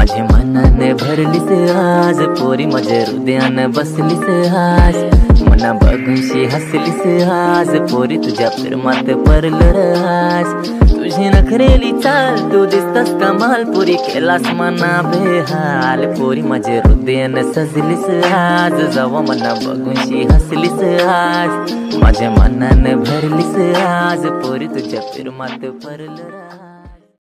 माझे मनाने भरलीस आज, पोरी माझ्या हृदयाने बसलीस आज, मना बघूनशी हसलीस आज, पोरी तुझ्या प्रेमात पडलं आज, तुझी नखरेली चाल तू दिसतस कमाल, पोरी केलास मना बेहाल, पोरी माझ्या हृदयाने सजलीस आज, जेव्हा मना बघूनशी हसलीस आज, माझ्या मनाने भरलीस आज, पोरी तुझ्या प्रेमात पडलं आज।